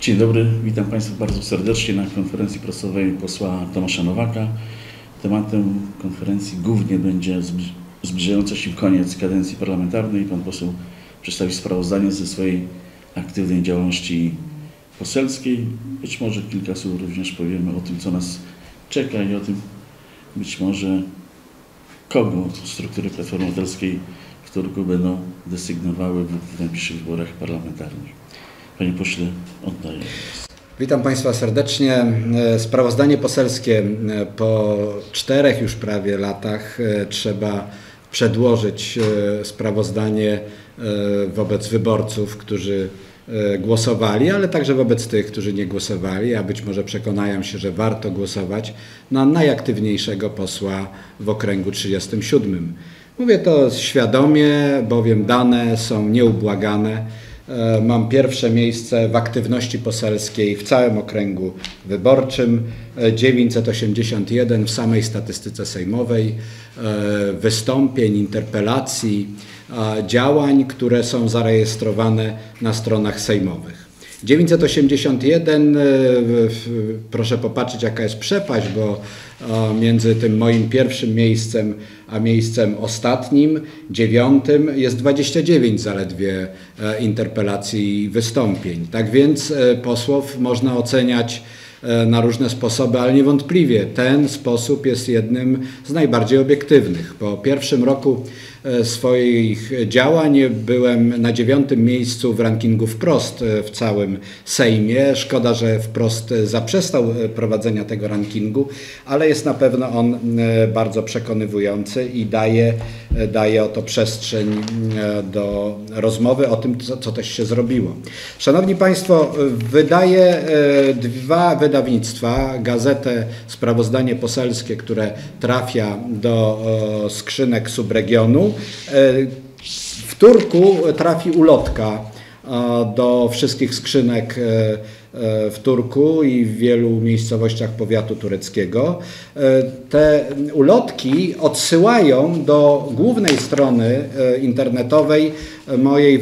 Dzień dobry, witam Państwa bardzo serdecznie na konferencji prasowej posła Tomasza Nowaka. Tematem konferencji głównie będzie zbliżający się koniec kadencji parlamentarnej. Pan poseł przedstawi sprawozdanie ze swojej aktywnej działalności poselskiej. Być może kilka słów również powiemy o tym, co nas czeka i o tym, być może kogo struktury Platformy Obywatelskiej w Turku będą desygnowały w najbliższych wyborach parlamentarnych. Panie pośle, oddaję. Witam Państwa serdecznie. Sprawozdanie poselskie po 4 już prawie latach trzeba przedłożyć sprawozdanie wobec wyborców, którzy głosowali, ale także wobec tych, którzy nie głosowali, a być może przekonają się, że warto głosować na najaktywniejszego posła w okręgu 37. Mówię to świadomie, bowiem dane są nieubłagane. Mam pierwsze miejsce w aktywności poselskiej w całym okręgu wyborczym, 981 w samej statystyce sejmowej, wystąpień, interpelacji, działań, które są zarejestrowane na stronach sejmowych. 981, proszę popatrzeć, jaka jest przepaść, bo między tym moim pierwszym miejscem a miejscem ostatnim, 9, jest 29 zaledwie interpelacji i wystąpień. Tak więc posłów można oceniać na różne sposoby, ale niewątpliwie ten sposób jest jednym z najbardziej obiektywnych. Po pierwszym roku swoich działań byłem na 9. miejscu w rankingu Wprost w całym Sejmie. Szkoda, że Wprost zaprzestał prowadzenia tego rankingu, ale jest na pewno on bardzo przekonywujący i daje oto przestrzeń do rozmowy o tym, co też się zrobiło. Szanowni Państwo, wydaję 2 wydawnictwa, gazetę Sprawozdanie Poselskie, które trafia do skrzynek subregionu. W Turku trafi ulotka do wszystkich skrzynek w Turku i w wielu miejscowościach powiatu tureckiego. Te ulotki odsyłają do głównej strony internetowej mojej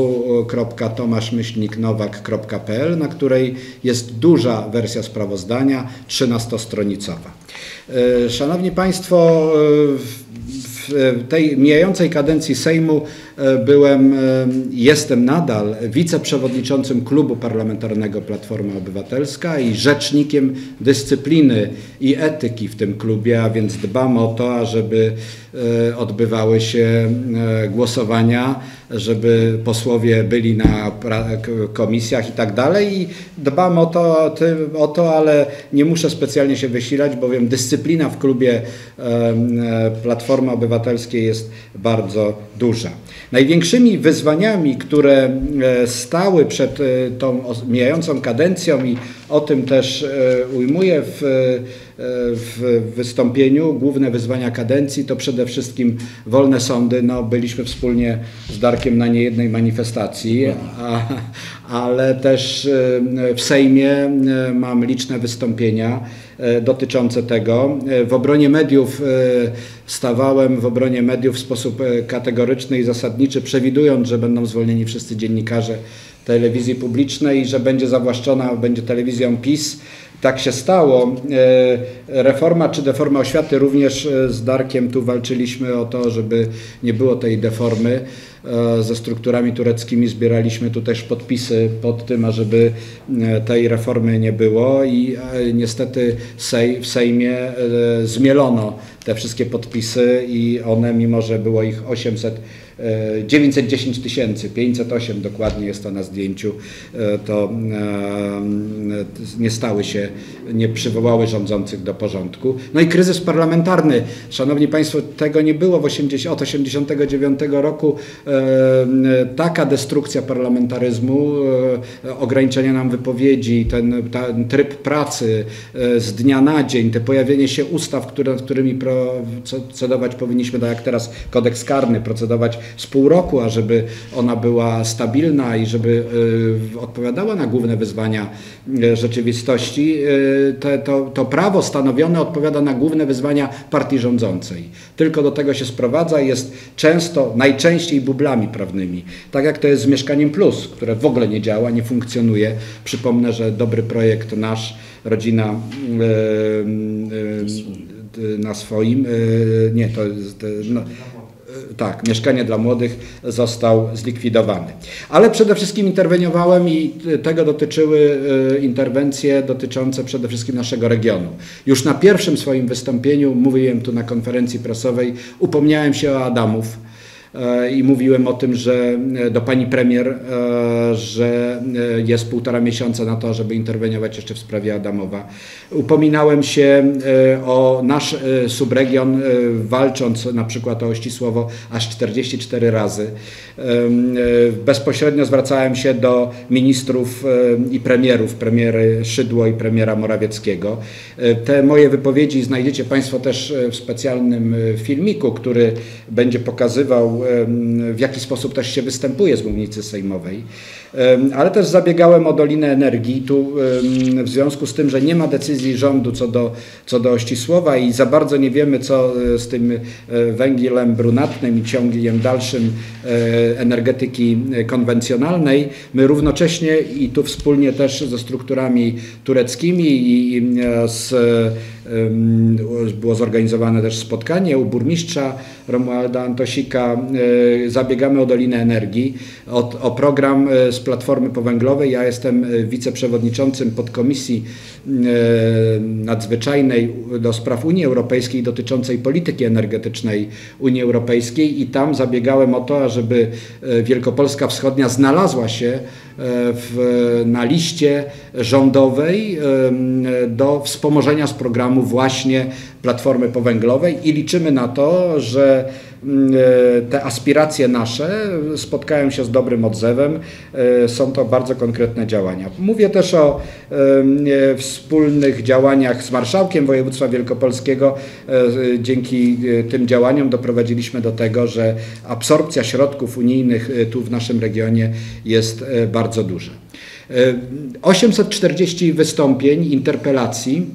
www.tomaszmyślniknowak.pl, na której jest duża wersja sprawozdania, 13-stronicowa. Szanowni Państwo, w tej mijającej kadencji Sejmu jestem nadal wiceprzewodniczącym Klubu Parlamentarnego Platforma Obywatelska i rzecznikiem dyscypliny i etyki w tym klubie, a więc dbam o to, ażeby odbywały się głosowania, żeby posłowie byli na komisjach i tak dalej. I dbam o to, ale nie muszę specjalnie się wysilać, bowiem dyscyplina w klubie Platformy Obywatelskiej jest bardzo duża. Największymi wyzwaniami, które stały przed tą mijającą kadencją i o tym też ujmuję w wystąpieniu, główne wyzwania kadencji to przede wszystkim wolne sądy. No, byliśmy wspólnie z Darkiem na niejednej manifestacji, ale też w Sejmie mam liczne wystąpienia dotyczące tego. W obronie mediów stawałem w obronie mediów w sposób kategoryczny i zasadniczy, przewidując, że będą zwolnieni wszyscy dziennikarze telewizji publicznej i że będzie zawłaszczona, będzie telewizją PiS. Tak się stało. Reforma czy deforma oświaty, również z Darkiem tu walczyliśmy o to, żeby nie było tej deformy. Ze strukturami tureckimi zbieraliśmy tu też podpisy pod tym, ażeby tej reformy nie było i niestety w Sejmie zmielono te wszystkie podpisy i one, mimo że było ich 910 508 dokładnie jest to na zdjęciu, to nie stały się, nie przywołały rządzących do porządku. No i kryzys parlamentarny. Szanowni Państwo, tego nie było od 1989 roku. Taka destrukcja parlamentaryzmu, ograniczenie nam wypowiedzi, ten tryb pracy z dnia na dzień, te pojawienie się ustaw, nad którymi procedować powinniśmy, tak jak teraz kodeks karny, procedować z pół roku, a żeby ona była stabilna i żeby odpowiadała na główne wyzwania rzeczywistości, to prawo stanowione odpowiada na główne wyzwania partii rządzącej. Tylko do tego się sprowadza i jest najczęściej bublami prawnymi. Tak jak to jest z Mieszkaniem Plus, które w ogóle nie działa, nie funkcjonuje. Przypomnę, że dobry projekt nasz, Rodzina na swoim, nie, to jest... Tak, Mieszkanie dla Młodych został zlikwidowany. Ale przede wszystkim interweniowałem i tego dotyczyły interwencje dotyczące przede wszystkim naszego regionu. Już na pierwszym swoim wystąpieniu, mówiłem tu na konferencji prasowej, upomniałem się o Adamów i mówiłem o tym, że do pani premier, że jest 1,5 miesiąca na to, żeby interweniować jeszcze w sprawie Adamowa. Upominałem się o nasz subregion, walcząc na przykład o Ościsłowo aż 44 razy. Bezpośrednio zwracałem się do ministrów i premierów, premiery Szydło i premiera Morawieckiego. Te moje wypowiedzi znajdziecie Państwo też w specjalnym filmiku, który będzie pokazywał, w jaki sposób też się występuje z mównicy sejmowej. Ale też zabiegałem o Dolinę Energii. Tu w związku z tym, że nie ma decyzji rządu co do Ościsłowa i za bardzo nie wiemy, co z tym węglem brunatnym i ciągiem dalszym energetyki konwencjonalnej, my równocześnie i tu wspólnie też ze strukturami tureckimi i było zorganizowane też spotkanie u burmistrza Romualda Antosika. Zabiegamy o Dolinę Energii, o program z Platformy Powęglowej. Ja jestem wiceprzewodniczącym podkomisji nadzwyczajnej do spraw Unii Europejskiej dotyczącej polityki energetycznej Unii Europejskiej i tam zabiegałem o to, ażeby Wielkopolska Wschodnia znalazła się na liście rządowej do wspomożenia z programu właśnie Platformy Powęglowej i liczymy na to, że te aspiracje nasze spotkają się z dobrym odzewem. Są to bardzo konkretne działania. Mówię też o wspólnych działaniach z marszałkiem województwa wielkopolskiego. Dzięki tym działaniom doprowadziliśmy do tego, że absorpcja środków unijnych tu w naszym regionie jest bardzo duża. 840 wystąpień, interpelacji.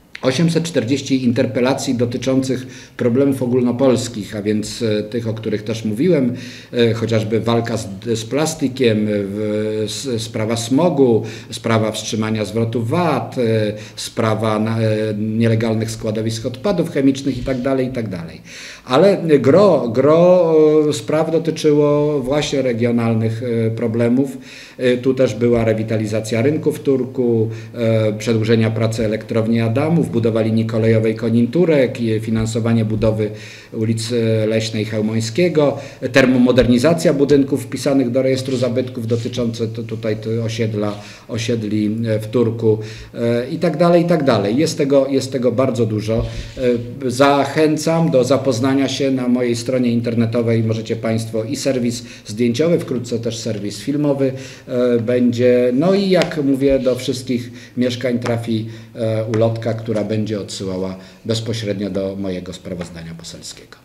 840 interpelacji dotyczących problemów ogólnopolskich, a więc tych, o których też mówiłem, chociażby walka z plastikiem, sprawa smogu, sprawa wstrzymania zwrotu VAT, sprawa nielegalnych składowisk odpadów chemicznych itd., itd. Ale gro spraw dotyczyło właśnie regionalnych problemów. Tu też była rewitalizacja rynku w Turku, przedłużenia pracy elektrowni Adamów, budowa linii kolejowej Konin-Turek, finansowanie budowy ulicy Leśnej Chełmońskiego, termomodernizacja budynków wpisanych do rejestru zabytków dotyczące tutaj osiedli w Turku i tak dalej, i tak dalej. Jest tego bardzo dużo. Zachęcam do zapoznania się na mojej stronie internetowej. Możecie Państwo i serwis zdjęciowy, wkrótce też serwis filmowy będzie. No i jak mówię, do wszystkich mieszkań trafi ulotka, która będzie odsyłała bezpośrednio do mojego sprawozdania poselskiego.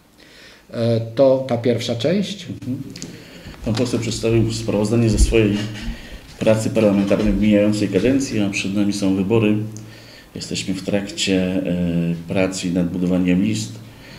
To ta pierwsza część. Pan poseł przedstawił sprawozdanie ze swojej pracy parlamentarnej w mijającej kadencji, a przed nami są wybory. Jesteśmy w trakcie pracy nad budowaniem list.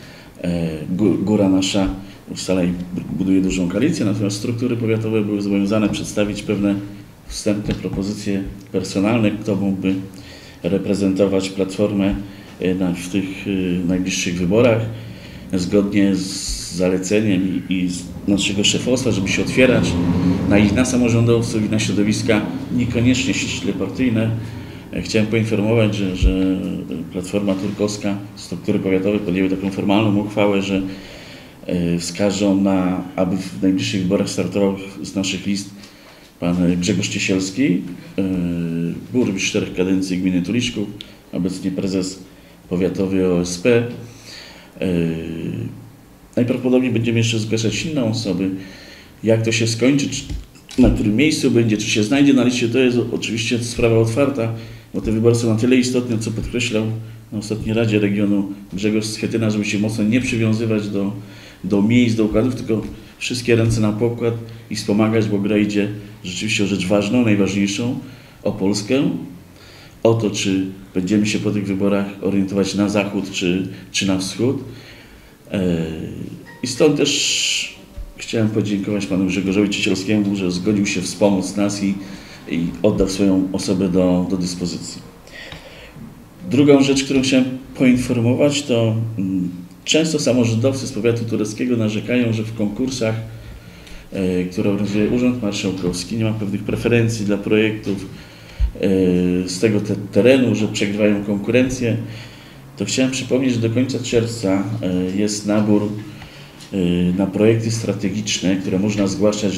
Góra nasza ustala i buduje dużą koalicję, natomiast struktury powiatowe były zobowiązane przedstawić pewne wstępne propozycje personalne, kto mógłby reprezentować Platformę w tych najbliższych wyborach, zgodnie z zaleceniem i z naszego szefostwa, żeby się otwierać na samorządowców i na środowiska niekoniecznie ściśle partyjne. Chciałem poinformować, że Platforma Turkowska, struktury powiatowe podjęły taką formalną uchwałę, że wskażą aby w najbliższych wyborach startował z naszych list pan Grzegorz Ciesielski, burmistrz 4 kadencji gminy Tuliszków, obecnie prezes powiatowy OSP. Najprawdopodobniej będziemy jeszcze zgłaszać inne osoby. Jak to się skończy, na którym miejscu będzie, czy się znajdzie na liście, to jest oczywiście sprawa otwarta, bo te wybory są na tyle istotne, co podkreślał na ostatniej Radzie Regionu Grzegorz Schetyna, żeby się mocno nie przywiązywać do miejsc, do układów, tylko wszystkie ręce na pokład i wspomagać, bo gra idzie rzeczywiście o rzecz ważną, najważniejszą, o Polskę, o to, czy będziemy się po tych wyborach orientować na zachód, czy na wschód. I stąd też chciałem podziękować panu Grzegorzowi Ciesielskiemu, że zgodził się wspomóc nas i oddał swoją osobę do dyspozycji. Drugą rzecz, którą chciałem poinformować, to często samorządowcy z powiatu tureckiego narzekają, że w konkursach, które organizuje Urząd Marszałkowski, nie ma pewnych preferencji dla projektów z tego terenu, że przegrywają konkurencję. To chciałem przypomnieć, że do końca czerwca jest nabór na projekty strategiczne, które można zgłaszać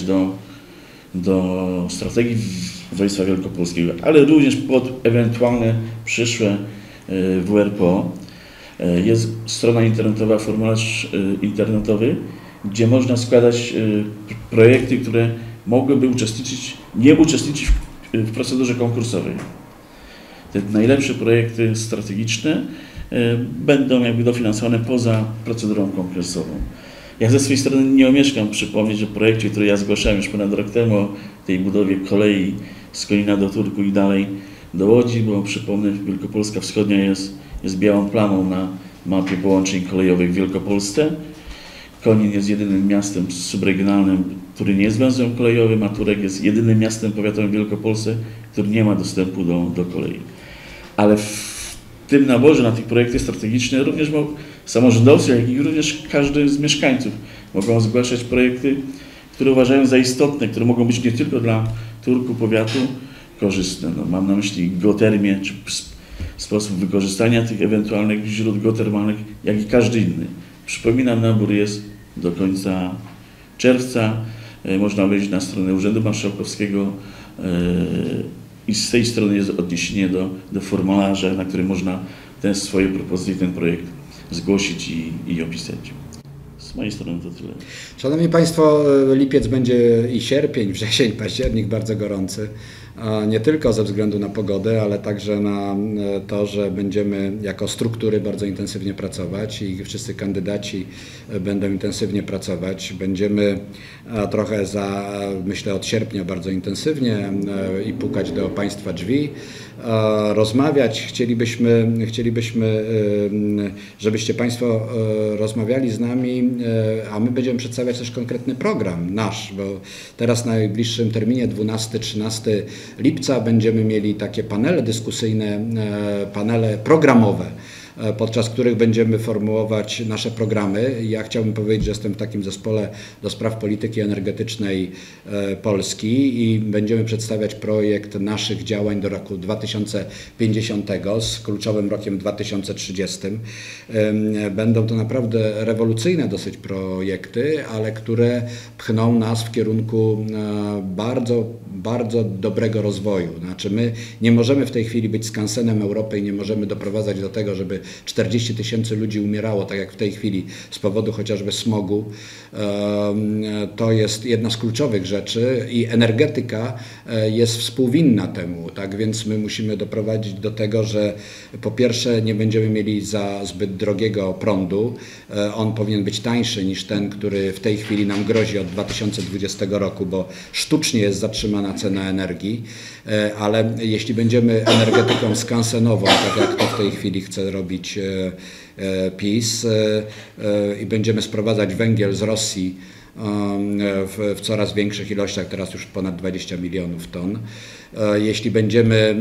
do strategii województwa wielkopolskiego, ale również pod ewentualne przyszłe WRPO. Jest strona internetowa, formularz internetowy, gdzie można składać projekty, które mogłyby nie uczestniczyć w procedurze konkursowej. Te najlepsze projekty strategiczne będą jakby dofinansowane poza procedurą konkursową. Ja ze swojej strony nie omieszkam przypomnieć o projekcie, który ja zgłaszałem już ponad rok temu, o tej budowie kolei z Konina do Turku i dalej do Łodzi, bo przypomnę, Wielkopolska Wschodnia jest białą plamą na mapie połączeń kolejowych w Wielkopolsce. Konin jest jedynym miastem subregionalnym, który nie jest węzłem kolejowym, a Turek jest jedynym miastem powiatowym w Wielkopolsce, który nie ma dostępu do kolei. Ale w tym naborze na tych projekty strategiczne również samorządowcy, jak i również każdy z mieszkańców mogą zgłaszać projekty, które uważają za istotne, które mogą być nie tylko dla Turku powiatu korzystne. No, mam na myśli geotermię, czy sposób wykorzystania tych ewentualnych źródeł geotermalnych, jak i każdy inny. Przypominam, nabór jest do końca czerwca. Można wejść na stronę Urzędu Marszałkowskiego i z tej strony jest odniesienie do formularza, na którym można te swoje propozycje, ten projekt zgłosić i opisać. Z mojej strony to tyle. Szanowni Państwo, lipiec będzie i sierpień, wrzesień, październik bardzo gorący. Nie tylko ze względu na pogodę, ale także na to, że będziemy jako struktury bardzo intensywnie pracować i wszyscy kandydaci będą intensywnie pracować. Będziemy trochę myślę od sierpnia bardzo intensywnie i pukać do Państwa drzwi, rozmawiać. Chcielibyśmy, żebyście Państwo rozmawiali z nami, a my będziemy przedstawiać też konkretny program nasz, bo teraz w najbliższym terminie 12-13 lipca będziemy mieli takie panele dyskusyjne, panele programowe, podczas których będziemy formułować nasze programy. Ja chciałbym powiedzieć, że jestem w takim zespole do spraw polityki energetycznej Polski i będziemy przedstawiać projekt naszych działań do roku 2050 z kluczowym rokiem 2030. Będą to naprawdę rewolucyjne dosyć projekty, ale które pchną nas w kierunku bardzo, bardzo dobrego rozwoju. Znaczy my nie możemy w tej chwili być skansenem Europy i nie możemy doprowadzać do tego, żeby 40 000 ludzi umierało, tak jak w tej chwili, z powodu chociażby smogu. To jest jedna z kluczowych rzeczy i energetyka jest współwinna temu, tak więc my musimy doprowadzić do tego, że po pierwsze nie będziemy mieli za zbyt drogiego prądu, on powinien być tańszy niż ten, który w tej chwili nam grozi od 2020 roku, bo sztucznie jest zatrzymana cena energii, ale jeśli będziemy energetyką skansenową, tak jak to w tej chwili chce robić PiS i będziemy sprowadzać węgiel z Rosji w coraz większych ilościach, teraz już ponad 20 milionów ton. Jeśli będziemy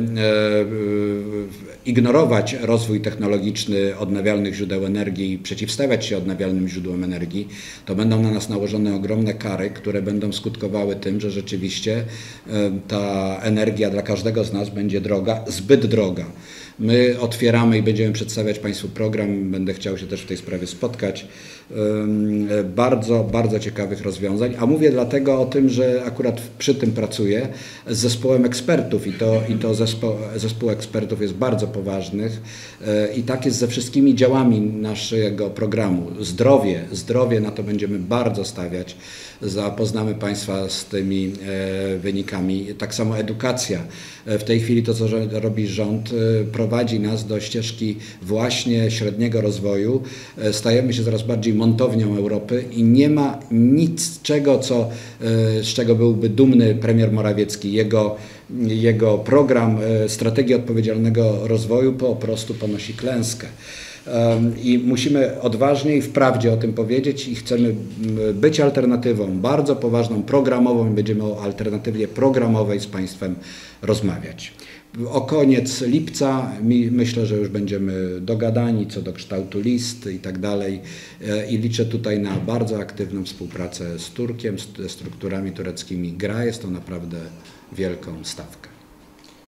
ignorować rozwój technologiczny odnawialnych źródeł energii i przeciwstawiać się odnawialnym źródłom energii, to będą na nas nałożone ogromne kary, które będą skutkowały tym, że rzeczywiście ta energia dla każdego z nas będzie droga, zbyt droga. My otwieramy i będziemy przedstawiać Państwu program, będę chciał się też w tej sprawie spotkać, bardzo, bardzo ciekawych rozwiązań, a mówię dlatego o tym, że akurat przy tym pracuję z zespołem ekspertów i to zespół ekspertów jest bardzo poważnych i tak jest ze wszystkimi działami naszego programu. Zdrowie, na to będziemy bardzo stawiać, zapoznamy Państwa z tymi wynikami. Tak samo edukacja. W tej chwili to, co robi rząd, prowadzi nas do ścieżki właśnie średniego rozwoju. Stajemy się coraz bardziej montownią Europy i nie ma nic z czego byłby dumny premier Morawiecki. Jego program Strategii Odpowiedzialnego Rozwoju po prostu ponosi klęskę. I musimy odważnie i wprawdzie o tym powiedzieć i chcemy być alternatywą bardzo poważną, programową i będziemy o alternatywie programowej z Państwem rozmawiać. O koniec lipca myślę, że już będziemy dogadani co do kształtu list i tak dalej i liczę tutaj na bardzo aktywną współpracę z Turkiem, ze strukturami tureckimi. Jest to naprawdę wielką stawkę.